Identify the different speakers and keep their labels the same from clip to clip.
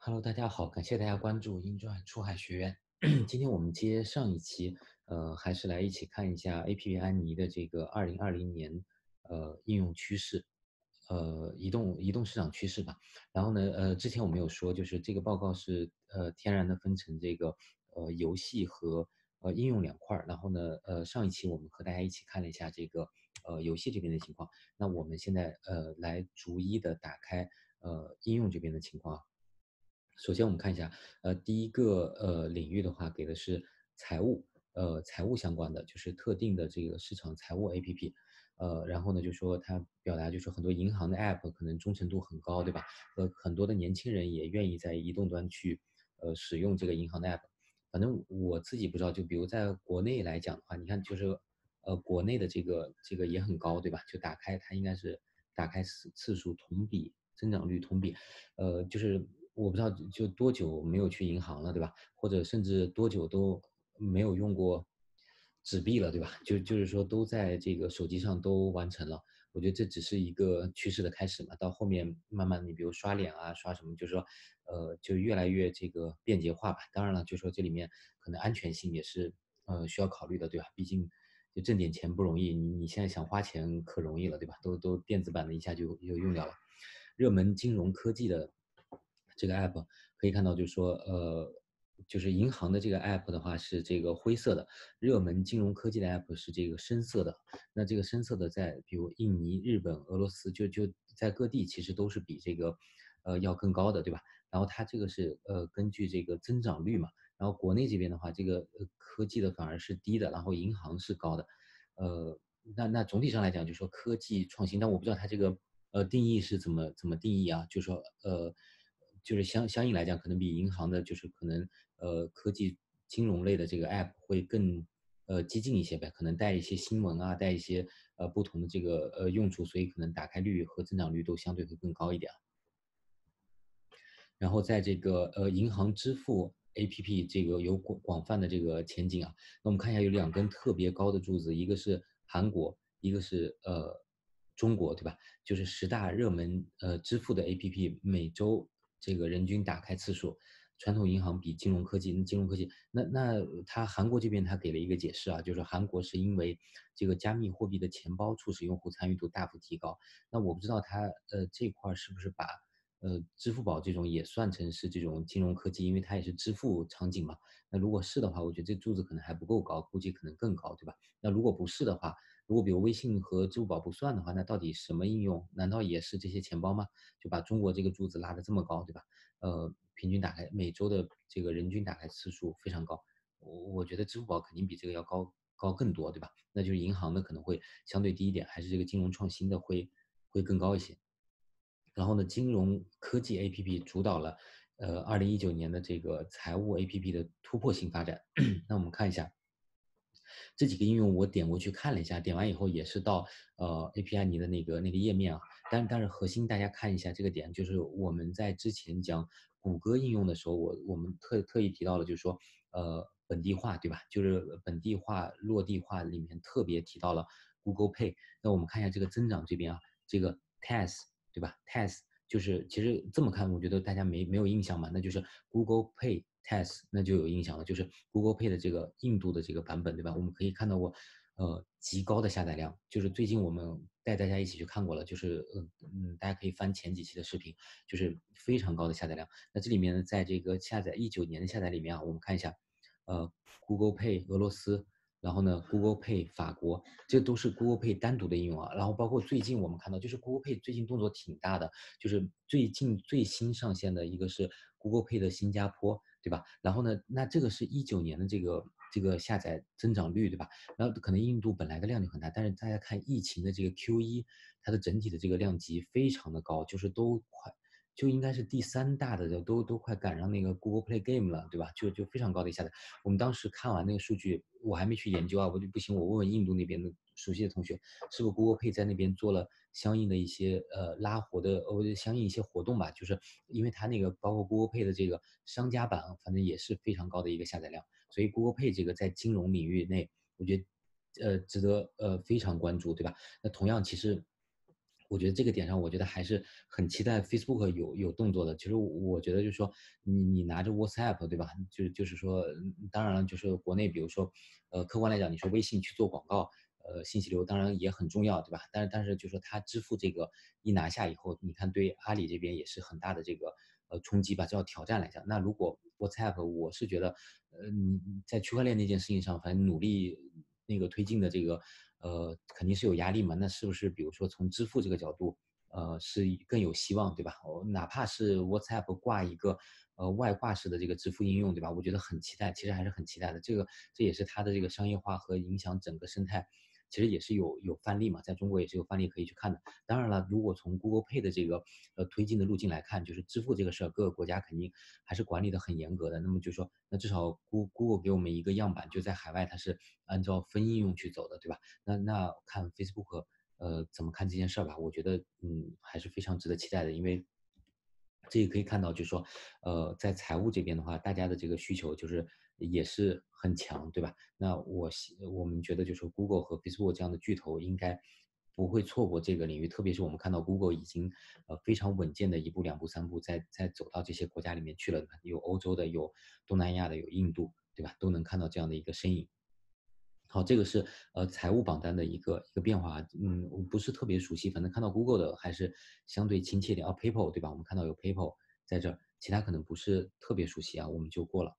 Speaker 1: Hello，大家好，感谢大家关注英传出海学院。今天我们接上一期，还是来一起看一下 APP 安妮的这个2020年应用趋势，移动市场趋势吧。然后呢，之前我们有说，就是这个报告是天然的分成这个游戏和应用两块儿。然后呢，上一期我们和大家一起看了一下这个游戏这边的情况。那我们现在来逐一的打开应用这边的情况啊。首先我们看一下，第一个领域的话，给的是财务，财务相关的，就是特定的这个市场财务 APP，然后呢，就说它表达就是很多银行的 App 可能忠诚度很高，对吧？很多的年轻人也愿意在移动端去使用这个银行的 App。反正我自己不知道，就比如在国内来讲的话，你看就是国内的这个也很高，对吧？就打开它应该是打开次数同比增长率同比，就是我不知道就多久没有去银行了，对吧？或者甚至多久都没有用过纸币了，对吧？就是说都在这个手机上都完成了。我觉得这只是一个趋势的开始嘛，到后面慢慢你比如刷脸啊，刷什么，就是说，就越来越这个便捷化吧。当然了，就说这里面可能安全性也是需要考虑的，对吧？毕竟就挣点钱不容易，你现在想花钱可容易了，对吧？都电子版的一下就用掉了。热门金融科技的这个 app 可以看到，就是说，就是银行的这个 app 的话是这个灰色的，热门金融科技的 app 是这个深色的。那这个深色的在比如印尼、日本、俄罗斯，就在各地其实都是比这个要更高的，对吧？然后它这个是根据这个增长率嘛，然后国内这边的话，这个科技的反而是低的，然后银行是高的。那总体上来讲，就说科技创新，但我不知道它这个定义是怎么定义啊？就说就是相应来讲，可能比银行的，就是可能科技金融类的这个 app 会更激进一些呗，可能带一些新闻啊，带一些不同的这个用处，所以可能打开率和增长率都相对会更高一点啊。然后在这个银行支付 APP 这个有广泛的这个前景啊。那我们看一下有两根特别高的柱子，一个是韩国，一个是中国，对吧？就是10大热门支付的 APP 每周这个人均打开次数，传统银行比金融科技，金融科技那它韩国这边它给了一个解释啊，就是韩国是因为这个加密货币的钱包促使用户参与度大幅提高。那我不知道它这块是不是把支付宝这种也算成是这种金融科技，因为它也是支付场景嘛。那如果是的话，我觉得这柱子可能还不够高，估计可能更高，对吧？那如果不是的话，如果比如微信和支付宝不算的话，那到底什么应用？难道也是这些钱包吗？就把中国这个柱子拉得这么高，对吧？平均打开每周的这个人均打开次数非常高，我觉得支付宝肯定比这个要高更多，对吧？那就是银行的可能会相对低一点，还是这个金融创新的会更高一些。然后呢，金融科技 APP 主导了2019年的这个财务 APP 的突破性发展。那我们看一下这几个应用，我点过去看了一下，点完以后也是到API 你的那个页面啊。但是核心大家看一下这个点，就是我们在之前讲谷歌应用的时候，我们特意提到了，就是说本地化，对吧？就是本地化落地化里面特别提到了 Google Pay。那我们看一下这个增长这边啊，这个 TAS 对吧？TAS 就是其实这么看，我觉得大家没有印象嘛，那就是 Google Pay TAS，那就有印象了，就是 Google Pay 的这个印度的这个版本，对吧？我们可以看到过，极高的下载量，就是最近我们带大家一起去看过了，就是大家可以翻前几期的视频，就是非常高的下载量。那这里面呢，在这个19年的下载里面啊，我们看一下，Google Pay 俄罗斯，然后呢，Google Pay 法国，这都是 Google Pay 单独的应用啊。然后包括最近我们看到，就是 Google Pay 最近动作挺大的，就是最近最新上线的一个是 Google Pay 的新加坡，对吧？然后呢，那这个是19年的这个下载增长率，对吧？然后可能印度本来的量就很大，但是大家看疫情的这个 Q1，它的整体的这个量级非常的高，就是都快。就应该是第3大的，都快赶上那个 Google Play Game 了，对吧？就非常高的一下载。我们当时看完那个数据，我还没去研究啊，我就不行，我问问印度那边的熟悉的同学，是不是 Google Pay 在那边做了相应的一些拉活的相应一些活动吧？就是因为它那个包括 Google Pay 的这个商家版，反正也是非常高的一个下载量，所以 Google Pay 这个在金融领域内，我觉得值得非常关注，对吧？那同样其实。 我觉得这个点上，我觉得还是很期待 Facebook 有动作的。其实我觉得就是说，你拿着 WhatsApp 对吧？就是说，当然了，就是国内比如说，客观来讲，你说微信去做广告，信息流当然也很重要，对吧？但是就是说它支付这个一拿下以后，你看对阿里这边也是很大的这个冲击吧，叫挑战来讲。那如果 WhatsApp，我是觉得，你在区块链那件事情上，反正努力那个推进的这个，肯定是有压力嘛。那是不是比如说从支付这个角度，是更有希望，对吧？哪怕是 WhatsApp 挂一个外挂式的这个支付应用，对吧？我觉得很期待，其实还是很期待的。这也是它的这个商业化和影响整个生态，其实也是有范例嘛，在中国也是有范例可以去看的。当然了，如果从 Google Pay 的这个推进的路径来看，就是支付这个事儿，各个国家肯定还是管理的很严格的。那么就说，那至少 Google 给我们一个样板，就在海外它是按照分应用去走的，对吧？那看 Facebook 怎么看这件事儿吧？我觉得还是非常值得期待的，因为这也可以看到，就是说，在财务这边的话，大家的这个需求就是也是很强，对吧？那我们觉得就是 Google 和 Facebook 这样的巨头应该不会错过这个领域，特别是我们看到 Google 已经非常稳健的一步、两步、三步在走到这些国家里面去了，有欧洲的，有东南亚的，有印度，对吧？都能看到这样的一个身影。好，这个是财务榜单的一个变化，我不是特别熟悉，反正看到 Google 的还是相对亲切点。PayPal 对吧？我们看到有 PayPal 在这儿，其他可能不是特别熟悉啊，我们就过了。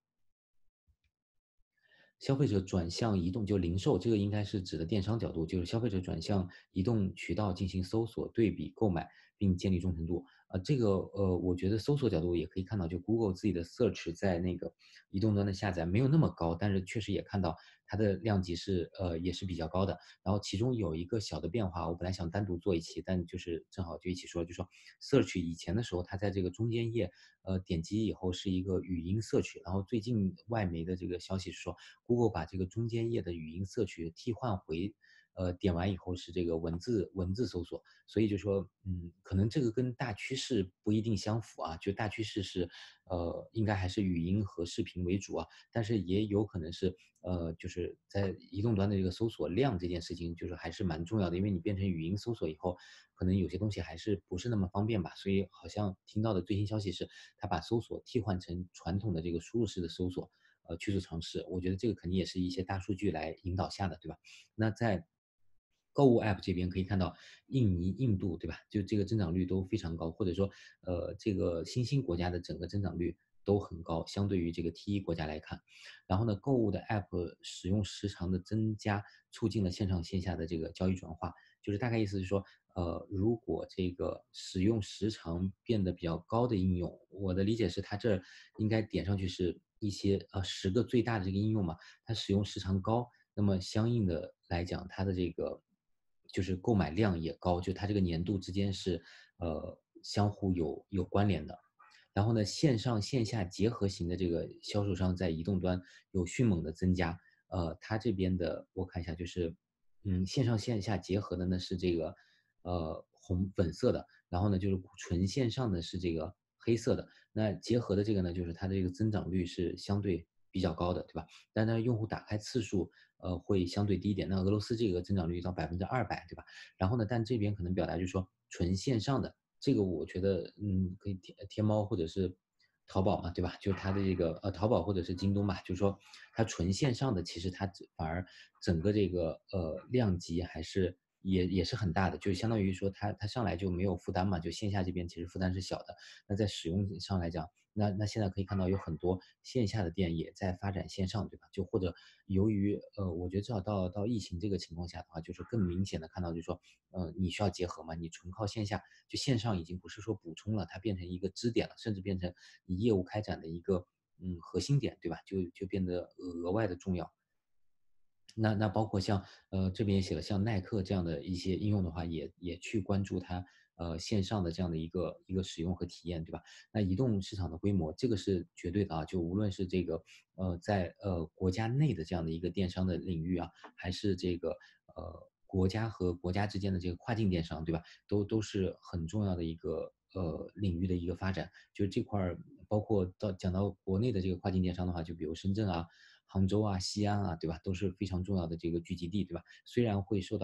Speaker 1: 消费者转向移动，就零售，这个应该是指的电商角度，就是消费者转向移动渠道进行搜索、对比、购买，并建立忠诚度。这个我觉得搜索角度也可以看到，就 Google 自己的 search 在那个移动端的下载没有那么高，但是确实也看到它的量级是也是比较高的。然后其中有一个小的变化，我本来想单独做一期，但就是正好就一起说，就说 search 以前的时候，它在这个中间页，点击以后是一个语音 search，然后最近外媒的这个消息是说，Google 把这个中间页的语音 search 替换回，点完以后是这个文字搜索，所以就说，可能这个跟大趋势不一定相符啊，就大趋势是，应该还是语音和视频为主啊，但是也有可能是，就是在移动端的这个搜索量这件事情，就是还是蛮重要的，因为你变成语音搜索以后，可能有些东西还是不是那么方便吧，所以好像听到的最新消息是，它把搜索替换成传统的这个输入式的搜索，去做尝试，我觉得这个肯定也是一些大数据来引导下的，对吧？那在购物 App 这边可以看到，印尼、印度，对吧？就这个增长率都非常高，或者说，这个新兴国家的整个增长率都很高，相对于这个 T1国家来看。然后呢，购物的 App 使用时长的增加，促进了线上线下的这个交易转化。就是大概意思是说，如果这个使用时长变得比较高的应用，我的理解是它这应该点上去是一些10个最大的这个应用嘛，它使用时长高，那么相应的来讲，它的这个就是购买量也高，就它这个年度之间是相互有关联的。然后呢，线上线下结合型的这个销售商在移动端有迅猛的增加。它这边的我看一下，就是线上线下结合的呢是这个粉色的，然后呢就是纯线上的是这个黑色的。那结合的这个呢，就是它的这个增长率是相对比较高的，对吧？但它用户打开次数会相对低一点。那俄罗斯这个增长率到200%，对吧？然后呢，但这边可能表达就是说纯线上的这个，我觉得可以天猫或者是淘宝嘛，对吧？就是它的这个淘宝或者是京东吧，就是说它纯线上的，其实它反而整个这个量级还是也是很大的，就相当于说它上来就没有负担嘛，就线下这边其实负担是小的。那在使用上来讲，那现在可以看到有很多线下的店也在发展线上，对吧？就或者由于我觉得至少到疫情这个情况下的话，就是更明显的看到，就是说，你需要结合嘛，你纯靠线下，就线上已经不是说补充了，它变成一个支点了，甚至变成你业务开展的一个核心点，对吧？就变得额外的重要。那包括像这边也写了，像耐克这样的一些应用的话，也去关注它线上的这样的一个使用和体验，对吧？那移动市场的规模，这个是绝对的啊，就无论是这个在国家内的这样的一个电商的领域啊，还是这个国家和国家之间的这个跨境电商，对吧？都是很重要的一个领域的一个发展。就这块儿，包括讲到国内的这个跨境电商的话，就比如深圳啊、杭州啊、西安啊，对吧？都是非常重要的这个聚集地，对吧？虽然会受到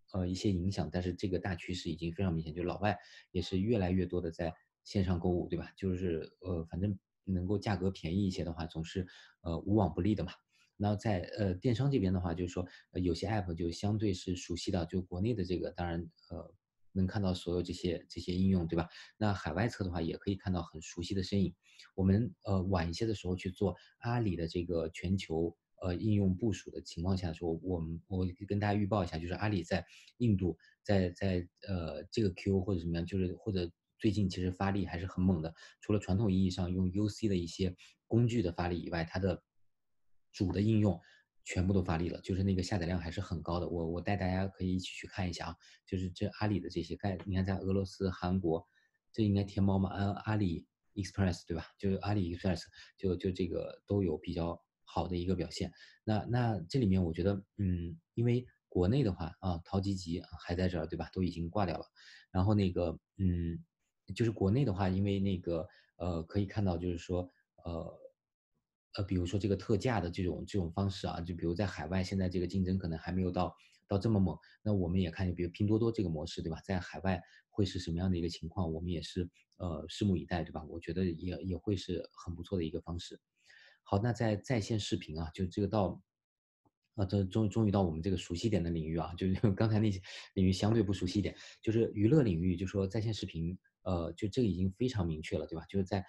Speaker 1: 一些影响，但是这个大趋势已经非常明显，就老外也是越来越多的在线上购物，对吧？就是反正能够价格便宜一些的话，总是无往不利的嘛。然后在电商这边的话，就是说有些 app 就相对是熟悉的，就国内的这个当然能看到所有这些应用，对吧？那海外侧的话也可以看到很熟悉的身影。我们晚一些的时候去做阿里的这个全球应用部署的情况下说，我跟大家预报一下，就是阿里在印度在这个 Q 或者怎么样，就是或者最近其实发力还是很猛的。除了传统意义上用 UC 的一些工具的发力以外，它的主的应用全部都发力了，就是那个下载量还是很高的。我带大家可以一起去看一下啊，就是这阿里的这些你看在俄罗斯、韩国，这应该天猫嘛，阿里 Express 对吧？就是阿里 Express 就这个都有比较好的一个表现。那这里面我觉得，因为国内的话啊，淘吉吉还在这儿对吧？都已经挂掉了。然后那个就是国内的话，因为那个可以看到就是说呃比如说这个特价的这种方式啊，就比如在海外现在这个竞争可能还没有到这么猛，那我们也看，比如拼多多这个模式，对吧？在海外会是什么样的一个情况，我们也是拭目以待，对吧？我觉得也会是很不错的一个方式。好，那在线视频啊，就这个这终于到我们这个熟悉点的领域啊，就是刚才那些领域相对不熟悉一点，就是娱乐领域，就说在线视频，就这个已经非常明确了，对吧？就是在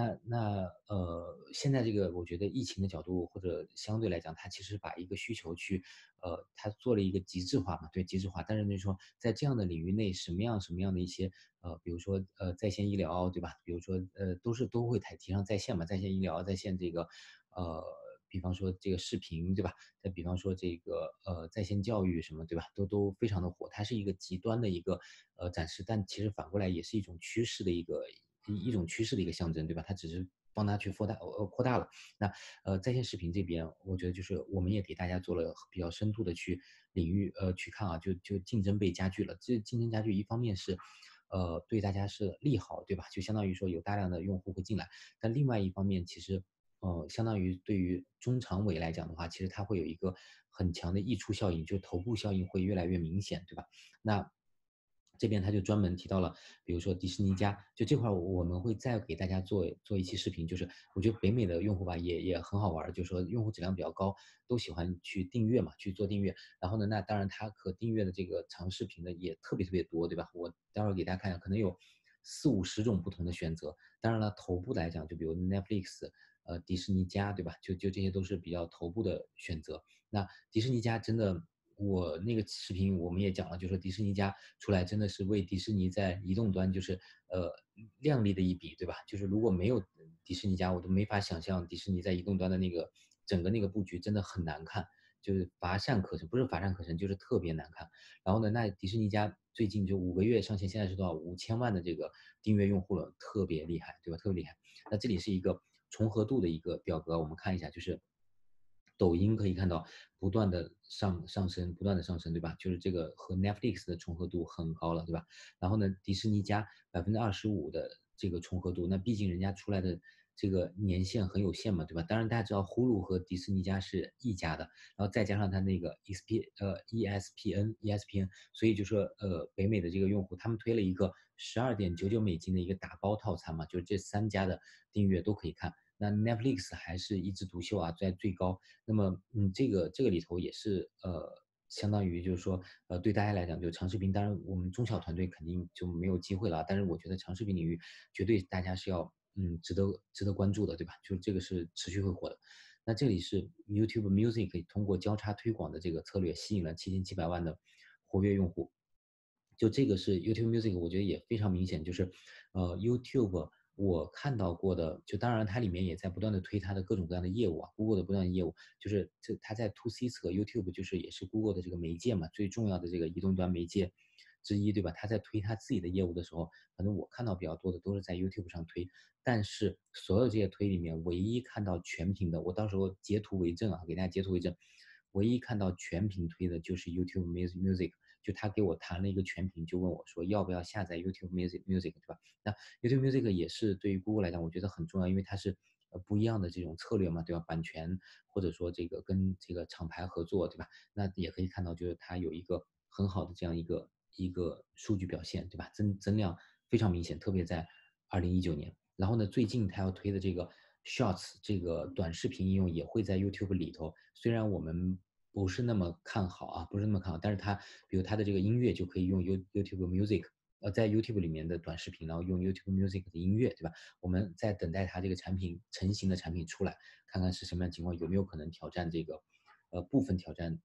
Speaker 1: 现在这个我觉得疫情的角度或者相对来讲，它其实把一个需求它做了一个极致化嘛，对，极致化。但是就是说在这样的领域内，什么样的一些比如说在线医疗，对吧？比如说都会提倡在线嘛，在线医疗，在线这个呃。比方说这个视频，对吧？再比方说这个在线教育什么，对吧？都非常的火，它是一个极端的一个展示，但其实反过来也是一种趋势的一种趋势的一个象征，对吧？它只是帮它去扩大了。那在线视频这边，我觉得就是我们也给大家做了比较深度的领域去看啊，就竞争被加剧了。这竞争加剧一方面是对大家是利好，对吧？就相当于说有大量的用户会进来，但另外一方面其实相当于对于中长尾来讲的话，其实它会有一个很强的溢出效应，就头部效应会越来越明显，对吧？那这边他就专门提到了，比如说迪士尼家，就这块我们会再给大家做一期视频，就是我觉得北美的用户吧也很好玩，就是说用户质量比较高，都喜欢去订阅嘛，去做订阅。然后呢，那当然它可订阅的这个长视频的也特别特别多，对吧？我待会儿给大家看一下，可能有40-50种不同的选择。当然了，头部来讲，就比如 Netflix。迪士尼家，对吧？就这些都是比较头部的选择。那迪士尼家真的，我那个视频我们也讲了，就说迪士尼家出来真的是为迪士尼在移动端就是亮丽的一笔，对吧？就是如果没有迪士尼家，我都没法想象迪士尼在移动端的整个那个布局真的很难看，就是乏善可陈，不是乏善可陈，就是特别难看。然后呢，那迪士尼家最近就5个月上线，现在是多少？5000万的这个订阅用户了，特别厉害，对吧？特别厉害。那这里是一个重合度的一个表格，我们看一下，就是抖音可以看到不断的上升，不断的上升，对吧？就是这个和 Netflix 的重合度很高了，对吧？然后呢，迪士尼加25%的这个重合度，那毕竟人家出来的这个年限很有限嘛，对吧？当然大家知道呼噜和迪士尼加是一家的，然后再加上它那个 ESPN，所以就说北美的这个用户他们推了一个$12.99的一个打包套餐嘛，就是这3家的订阅都可以看。那 Netflix 还是一枝独秀啊，在最高。那么，这个里头也是相当于就是说，对大家来讲，就长视频，当然我们中小团队肯定就没有机会了，但是我觉得长视频领域绝对大家是要值得关注的，对吧？就这个是持续会火的。那这里是 YouTube Music 通过交叉推广的这个策略，吸引了7700万的活跃用户。就这个是 YouTube Music，我觉得也非常明显，就是YouTube 我看到过的，就当然它里面也在不断的推它的各种各样的业务啊，Google 的不断的业务，就是它在 To C 侧，YouTube 就是也是 Google 的这个媒介嘛，最重要的这个移动端媒介之一，对吧？它在推它自己的业务的时候，反正我看到比较多的都是在 YouTube 上推，但是所有这些推里面，唯一看到全屏的，我到时候截图为证啊，给大家截图为证，唯一看到全屏推的就是 YouTube Music。就他给我谈了一个全屏，就问我说要不要下载 YouTube Music，对吧？那 YouTube Music 也是对于 Google 来讲，我觉得很重要，因为它是不一样的这种策略嘛，对吧？版权或者说这个跟这个厂牌合作，对吧？那也可以看到，就是它有一个很好的这样一个数据表现，对吧？增量非常明显，特别在2019年。然后呢，最近它要推的这个 Shorts 这个短视频应用也会在 YouTube 里头。虽然我们不是那么看好啊，不是那么看好，但是它比如它的这个音乐就可以用 YouTube Music，在 YouTube 里面的短视频，然后用 YouTube Music 的音乐，对吧？我们在等待它这个产品成型的产品出来，看看是什么样的情况，有没有可能挑战这个，部分挑战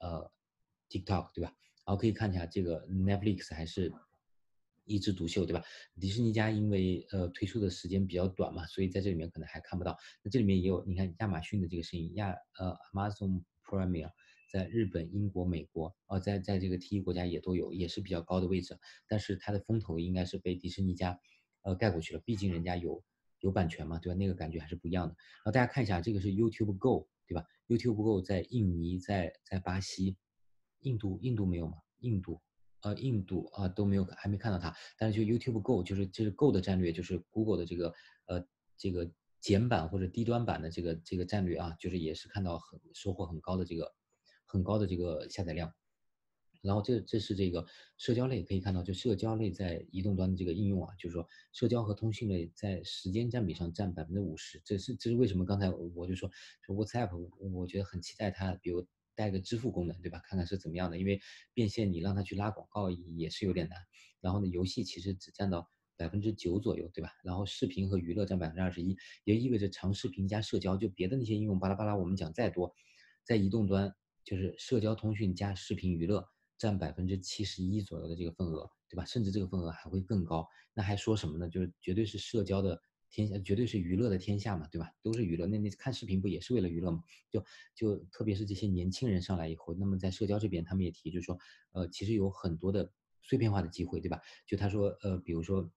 Speaker 1: TikTok，对吧？然后可以看一下这个 Netflix 还是一枝独秀，对吧？迪士尼家因为推出的时间比较短嘛，所以在这里面可能还看不到。那这里面也有，你看亚马逊的这个声音，Amazon Premier 在日本、英国、美国，在这个 T1国家也都有，也是比较高的位置。但是它的风头应该是被迪士尼家盖过去了，毕竟人家有版权嘛，对吧？那个感觉还是不一样的。然后大家看一下，这个是 YouTube Go，对吧？YouTube Go 在印尼，在巴西，印度没有吗？印度都没有，还没看到它。但是就 YouTube Go，就是 Go 的战略，就是 Google 的这个简版或者低端版的这个战略啊，就是也是看到收获很高的这个下载量。然后这是这个社交类，可以看到，就社交类在移动端的这个应用啊，就是说社交和通讯类在时间占比上占50%，这是为什么？刚才我就说 WhatsApp，我觉得很期待它，比如带个支付功能，对吧？看看是怎么样的，因为变现你让它去拉广告也是有点难。然后呢，游戏其实只占到9%左右，对吧？然后视频和娱乐占21%，也意味着长视频加社交，就别的那些应用巴拉巴拉，我们讲再多，在移动端就是社交通讯加视频娱乐。占71%左右的这个份额，对吧？甚至这个份额还会更高。那还说什么呢？就是绝对是社交的天下，绝对是娱乐的天下嘛，对吧？都是娱乐。那看视频不也是为了娱乐吗？就特别是这些年轻人上来以后，那么在社交这边，他们也提，就是说，其实有很多的碎片化的机会，对吧？就他说，比如说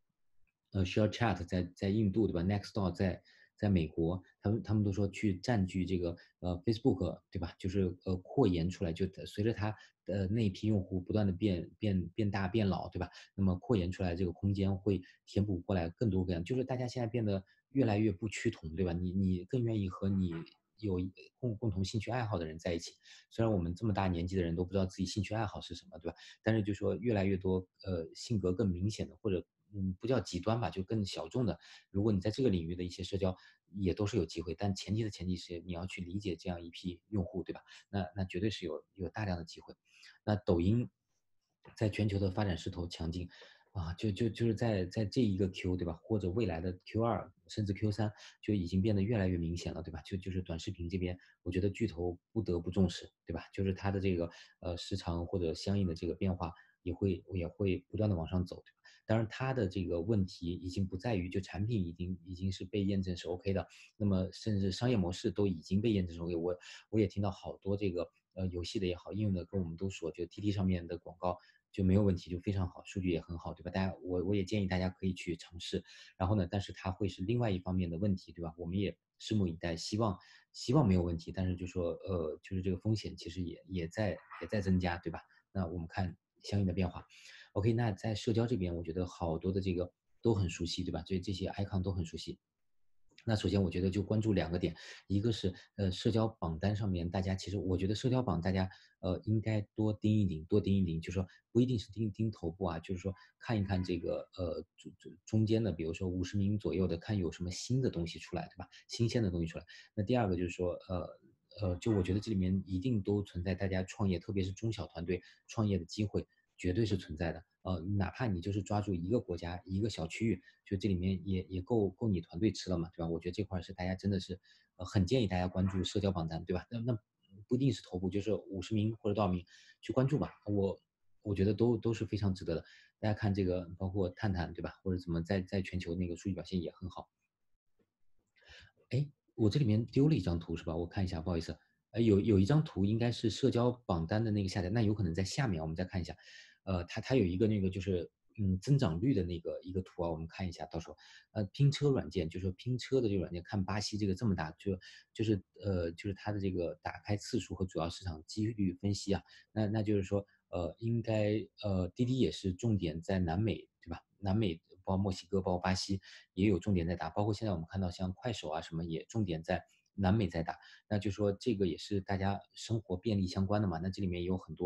Speaker 1: Share Chat 在印度，对吧？Nextdoor 在美国，他们都说去占据这个Facebook，对吧？就是扩延出来，就随着它的那一批用户不断的变大变老，对吧？那么扩延出来这个空间会填补过来更多各样，就是大家现在变得越来越不趋同，对吧？你更愿意和你有共同兴趣爱好的人在一起。虽然我们这么大年纪的人都不知道自己兴趣爱好是什么，对吧？但是就说越来越多性格更明显的，或者不叫极端吧，就更小众的，如果你在这个领域的一些社交也都是有机会，但前提是你要去理解这样一批用户，对吧？那绝对是有大量的机会。那抖音在全球的发展势头强劲啊，就是在这一个 Q，对吧？或者未来的 Q2甚至 Q3就已经变得越来越明显了，对吧？就是短视频这边，我觉得巨头不得不重视，对吧？就是它的这个时长或者相应的这个变化也会不断的往上走，对吧？当然，它的这个问题已经不在于就产品已经是被验证是 OK 的，那么甚至商业模式都已经被验证是 OK。我也听到好多这个游戏的也好，应用的跟我们都说，就 TT 上面的广告就没有问题，就非常好，数据也很好，对吧？我也建议大家可以去尝试。然后呢，但是它会是另外一方面的问题，对吧？我们也拭目以待，希望没有问题，但是就说就是这个风险其实也在增加，对吧？那我们看相应的变化。OK，那在社交这边，我觉得好多的这个都很熟悉，对吧？这些 icon 都很熟悉。那首先我觉得就关注两个点，一个是社交榜单上面，大家其实我觉得社交榜大家应该多盯一盯，多盯一盯，就是说不一定是盯头部啊，就是说看一看这个中间的，比如说50名左右的，看有什么新的东西出来，对吧？新鲜的东西出来。那第二个就是说就我觉得这里面一定都存在大家创业，特别是中小团队创业的机会，绝对是存在的。哪怕你就是抓住一个国家、一个小区域，就这里面也够你团队吃了嘛，对吧？我觉得这块是大家真的是，很建议大家关注社交榜单，对吧？那不一定是头部，就是50名或者多少名去关注吧。我觉得都是非常值得的。大家看这个，包括探探，对吧？或者怎么在全球那个数据表现也很好。哎，我这里面丢了一张图是吧？我看一下，不好意思。有一张图应该是社交榜单的那个下载，那有可能在下面，我们再看一下。它有一个那个就是增长率的那个一个图啊，我们看一下，到时候拼车软件就是说拼车的这个软件，看巴西这个这么大，就是它的这个打开次数和主要市场几率分析啊，那就是说应该滴滴也是重点在南美，对吧？南美包括墨西哥，包括巴西也有重点在打，包括现在我们看到像快手啊什么也重点在南美在打，那就说这个也是大家生活便利相关的嘛，那这里面也有很多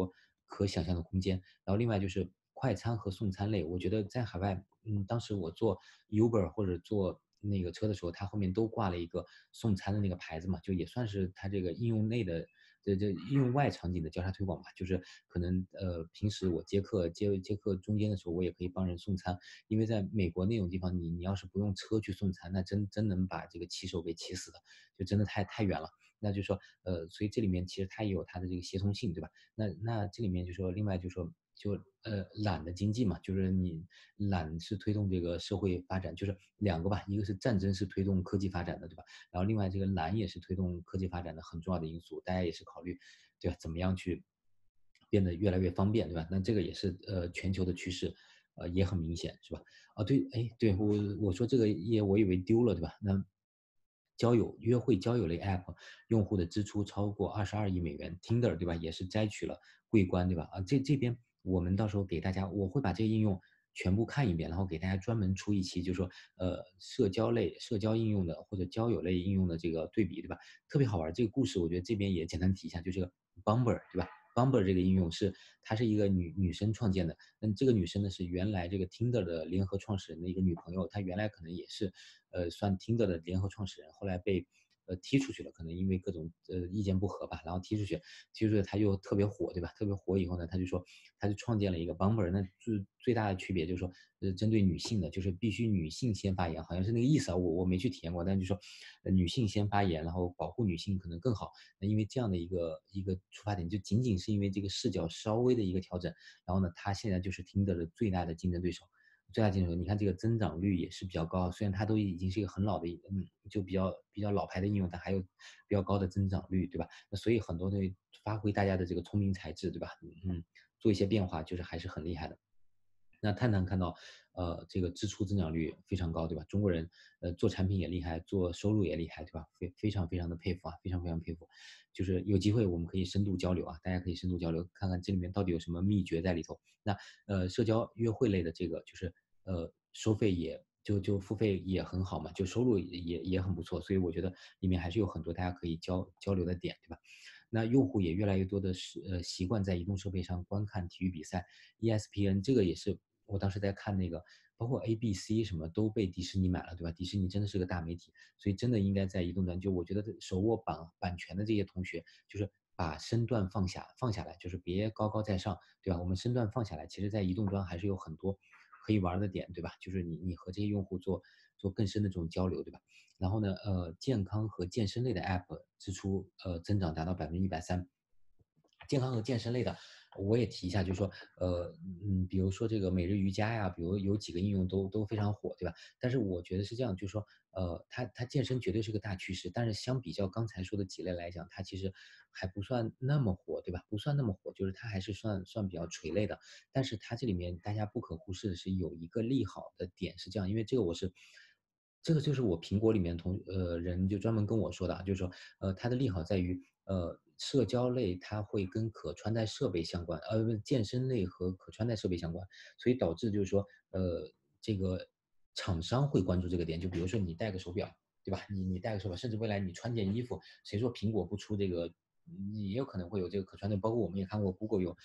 Speaker 1: 可想象的空间。然后另外就是快餐和送餐类，我觉得在海外，当时我坐 Uber 或者坐那个车的时候，它后面都挂了一个送餐的那个牌子嘛，就也算是它这个应用内的这应用外场景的交叉推广吧。就是可能平时我接客中间的时候，我也可以帮人送餐，因为在美国那种地方，你要是不用车去送餐，那真能把这个骑手给骑死的，就真的太远了。那就说，所以这里面其实它也有它的这个协同性，对吧？那这里面就说，另外就说，懒的经济嘛，就是你懒是推动这个社会发展，就是两个吧，一个是战争是推动科技发展的，对吧？然后另外这个懒也是推动科技发展的很重要的因素，大家也是考虑，对吧？怎么样去变得越来越方便，对吧？那这个也是全球的趋势，也很明显，是吧？啊，对，哎，对我说这个页我以为丢了，对吧？那约会交友类 App 用户的支出超过22亿美元，Tinder 对吧？也是摘取了桂冠，对吧？啊，这边我们到时候给大家，我会把这个应用全部看一遍，然后给大家专门出一期，就是说社交应用的或者交友类应用的这个对比，对吧？特别好玩。这个故事我觉得这边也简单提一下，就这个 Bumble 对吧？Bumble 这个应用它是一个女生创建的，这个女生呢是原来这个 Tinder 的联合创始人的一个女朋友，她原来可能也是算 Tinder 的联合创始人，后来被踢出去了，可能因为各种意见不合吧，然后踢出去他就特别火，对吧？特别火以后呢，他就创建了一个 Bumble，那最大的区别就是说，针对女性的，就是必须女性先发言，好像是那个意思啊，我没去体验过，但就说女性先发言，然后保护女性可能更好。那因为这样的一个出发点，就仅仅是因为这个视角稍微的一个调整，然后呢，他现在就是 Tinder 的最大的竞争对手。最大竞争者，你看这个增长率也是比较高，虽然它都已经是一个很老的，就比较老牌的应用，但还有比较高的增长率，对吧？那所以很多的发挥大家的这个聪明才智，对吧？做一些变化，就是还是很厉害的。那探探看到，这个支出增长率非常高，对吧？中国人，做产品也厉害，做收入也厉害，对吧？非常的佩服啊，非常非常佩服。就是有机会我们可以深度交流啊，大家可以深度交流，看看这里面到底有什么秘诀在里头。那社交约会类的这个就是收费就付费也很好嘛，就收入也很不错，所以我觉得里面还是有很多大家可以交流的点，对吧？那用户也越来越多的习惯在移动设备上观看体育比赛，ESPN 这个也是我当时在看那个，包括 ABC 什么都被迪士尼买了，对吧？迪士尼真的是个大媒体，所以真的应该在移动端，就我觉得手握版权的这些同学，就是把身段放下来，就是别高高在上，对吧？我们身段放下来，其实在移动端还是有很多可以玩的点，对吧？就是你和这些用户做更深的这种交流，对吧？然后呢，健康和健身类的 App 支出增长达到130%。健康和健身类的，我也提一下，就是说，比如说这个每日瑜伽呀，比如有几个应用都非常火，对吧？但是我觉得是这样，就是说，它健身绝对是个大趋势，但是相比较刚才说的几类来讲，它其实还不算那么火，对吧？不算那么火，就是它还是算比较垂类的。但是它这里面大家不可忽视的是有一个利好的点是这样，因为这个就是我苹果里面人就专门跟我说的啊，就是说它的利好在于社交类它会跟可穿戴设备相关，健身类和可穿戴设备相关，所以导致就是说这个厂商会关注这个点，就比如说你戴个手表，对吧？你戴个手表，甚至未来你穿件衣服，谁说苹果不出这个？你也有可能会有这个可穿戴，包括我们也看过 Google 有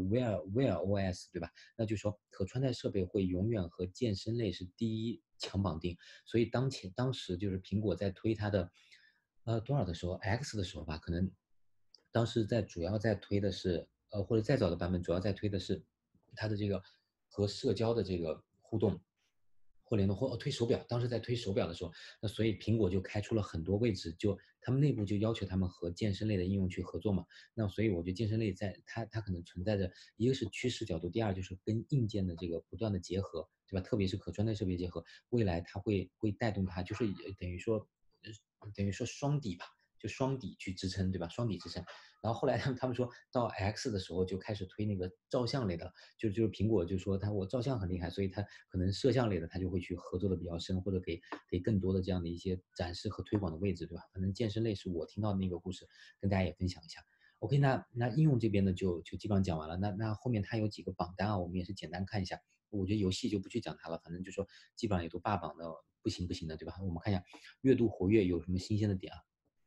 Speaker 1: Wear OS，对吧？那就是说可穿戴设备会永远和健身类是第一强绑定，所以当时就是苹果在推它的多少的时候 X 的时候吧，可能当时主要在推的是或者再早的版本主要在推的是它的这个和社交的这个互动。或联动或推手表，当时在推手表的时候，那所以苹果就开出了很多位置，就他们内部就要求他们和健身类的应用去合作嘛。那所以我觉得健身类它可能存在着一个是趋势角度，第二就是跟硬件的这个不断的结合，对吧？特别是可穿戴设备结合，未来它会带动它，就是等于说双底吧，就双底去支撑，对吧？双底支撑。然后后来他们说到 X 的时候就开始推那个照相类的，就是苹果就说我照相很厉害，所以它可能摄像类的它就会去合作的比较深，或者给更多的这样的一些展示和推广的位置，对吧？反正健身类是我听到的那个故事，跟大家也分享一下。OK，那应用这边呢就基本上讲完了。那后面它有几个榜单啊，我们也是简单看一下。我觉得游戏就不去讲它了，反正就说基本上也都霸榜的不行的，对吧？我们看一下月度活跃有什么新鲜的点啊？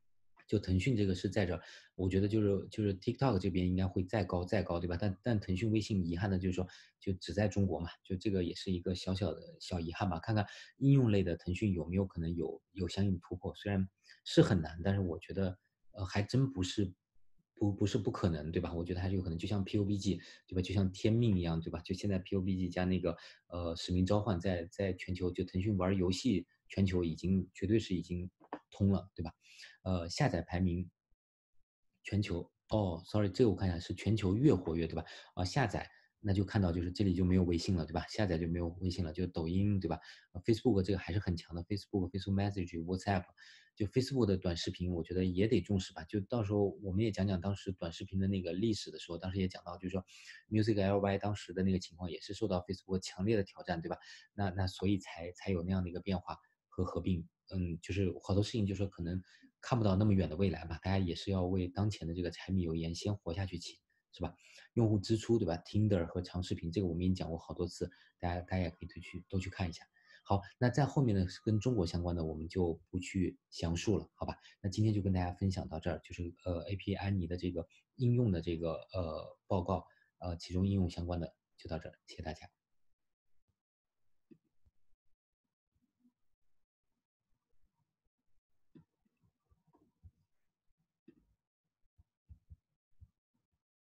Speaker 1: 就腾讯这个是在这儿，我觉得就是 TikTok 这边应该会再高再高，对吧？但腾讯微信遗憾的就是说，就只在中国嘛，就这个也是一个小小的小遗憾吧。看看应用类的腾讯有没有可能有相应的突破，虽然是很难，但是我觉得还真不是不可能，对吧？我觉得还是有可能，就像 PUBG，对吧？就像天命一样，对吧？就现在 PUBG 加那个使命召唤在全球，就腾讯玩游戏全球绝对是已经通了，对吧？下载排名全球哦，sorry，这个我看一下是全球月活跃，对吧？下载那就看到就是这里就没有微信了，对吧？下载就没有微信了，就抖音，对吧？Facebook 这个还是很强的，Facebook Message、WhatsApp，就 Facebook 的短视频，我觉得也得重视吧。就到时候我们也讲讲当时短视频的那个历史的时候，当时也讲到，就是说 Music LY 当时的那个情况也是受到 Facebook 强烈的挑战，对吧？那所以才有那样的一个变化和合并。就是好多事情，就是说可能看不到那么远的未来吧，大家也是要为当前的这个柴米油盐先活下去起，是吧？用户支出，对吧？Tinder 和长视频，这个我们已经讲过好多次，大家也可以都去看一下。好，那在后面呢，跟中国相关的我们就不去详述了，好吧？那今天就跟大家分享到这儿，就是AP 安妮的这个应用的这个报告，其中应用相关的就到这儿，谢谢大家。